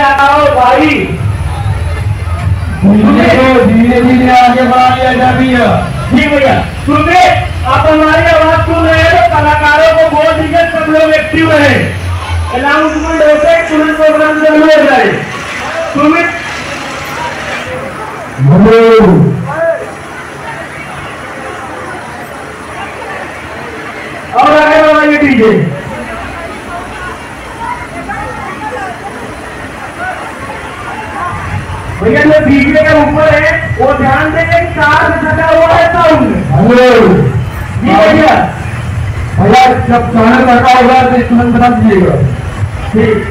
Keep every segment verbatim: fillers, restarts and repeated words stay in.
भाई धीरे धीरे आगे बढ़ा लिया जाती है। ठीक भैया सुनिए, आप हमारी आवाज सुन रहे हैं तो कलाकारों को बोल दीजिए सब लोग एक्टिव रहे। अनाउंसमेंट होते तुरंत प्रोग्राम चालू हो जाए। सुमित और आगे बढ़ाइए डीजे। भैया जो डीजे के ऊपर है वो ध्यान देंगे कि कार से सटा हुआ है साउंड। जी भैया भैया जब गाना सटा होगा तो इंस्ट्रूमेंट बना दीजिएगा। ठीक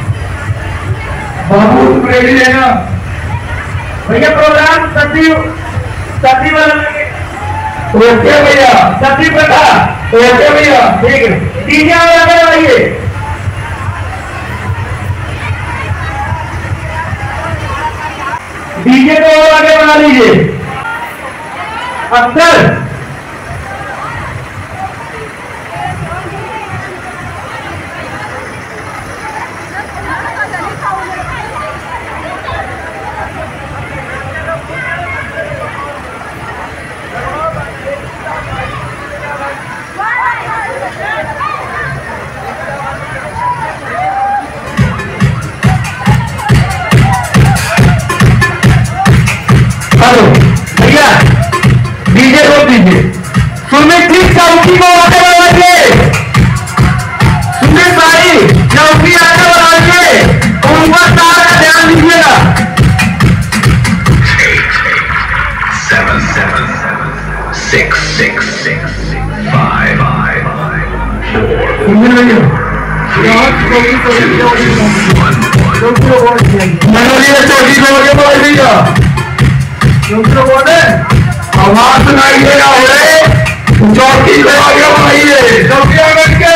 बाबू तुम रेडी है ना? भैया प्रोग्राम सती सती वाला ओके भैया, सती प्रथा ओके भैया। ठीक है डीजे आगे बढ़ाइए। डीजे को और आगे बढ़ा लीजिए। अक्सर भैया डीजे रोक दीजिए। सुमित प्लीज चौकी को आगे बढ़ाइए। सुमित भाई चौकी आगे बढ़ाइए, ऊपर तार का ध्यान दीजिएगा। Seven, seven, six, six, six, five, five, four, Sumit भैया three, two, one, one. मनोलिया चौकी को आगे बढ़ा दीजिएगा। आवाज सुनाई दे रहा है, चौकी को आगे बढ़ाइए। चौकी आगे के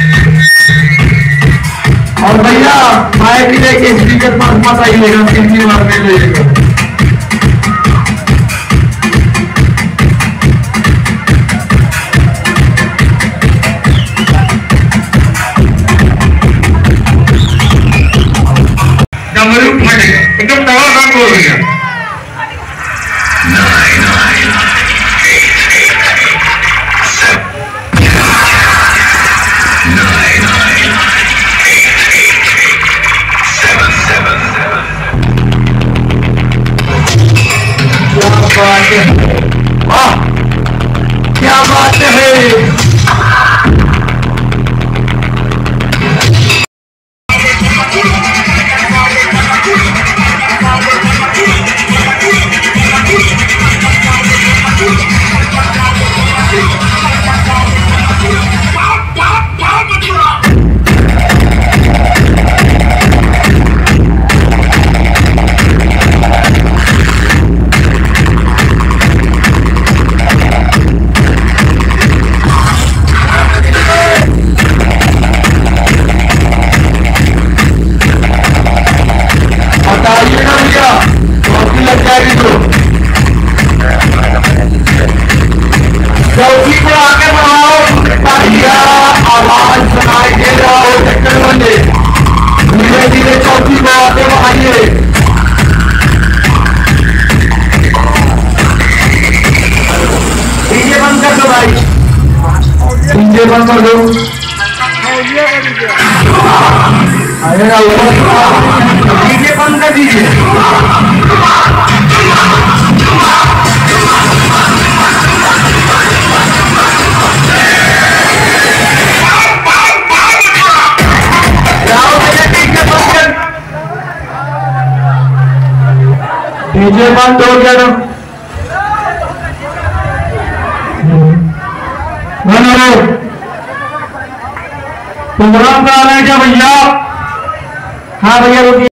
और भैया माइक लेके स्पीकर पास मत आइएगा, तीन बार में लेगा। डमरू फटेगा एकदम तवा काम हो गया। Nine, nine, eight, eight, seven, nine, nine, eight, eight, seven, seven, क्या बात है, वाह क्या बात है। चौकी को आगे बढ़ाओ भैया, आवाज सुनाई दे रहा हो चक्कर बंदे। धीरे धीरे चौकी को आगे बढ़ाइए। डीजे बंद कर दो भाई, डीजे बंद कर दो। डीजे बंद कर दीजिए। डीजे बंद हो गया ना? प्रोग्राम का आ रहा है क्या भैया? हाँ भैया रुकिए।